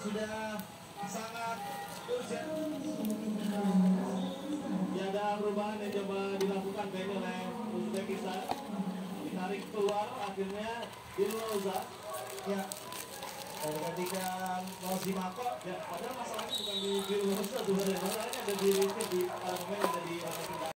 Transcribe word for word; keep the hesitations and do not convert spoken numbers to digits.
sudah sangat urgent. Ya, ada perubahan yang coba dilakukan kayaknya oleh Uzbekistan. Ditarik keluar, akhirnya Dilroza. Ya, dan ketika Mozimako, Ya, padahal masalahnya bukan di Dilroza sebenarnya, masalahnya ada di di para pemain yang ada di